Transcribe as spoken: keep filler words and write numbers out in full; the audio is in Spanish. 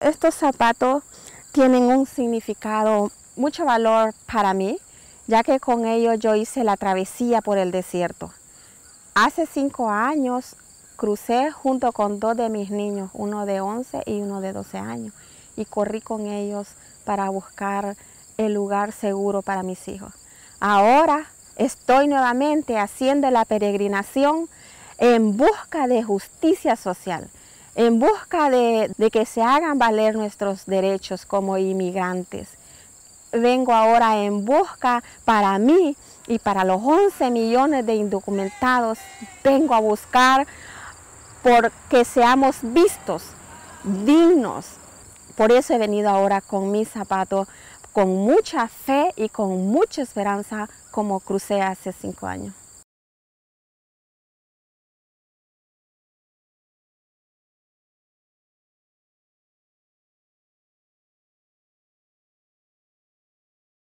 Estos zapatos tienen un significado, mucho valor para mí, ya que con ellos yo hice la travesía por el desierto. Hace cinco años crucé junto con dos de mis niños, uno de once y uno de doce años, y corrí con ellos para buscar el lugar seguro para mis hijos. Ahora estoy nuevamente haciendo la peregrinación en busca de justicia social, en busca de, de que se hagan valer nuestros derechos como inmigrantes. Vengo ahora en busca para mí y para los once millones de indocumentados, vengo a buscar por que seamos vistos, dignos. Por eso he venido ahora con mis zapatos, con mucha fe y con mucha esperanza, como crucé hace cinco años.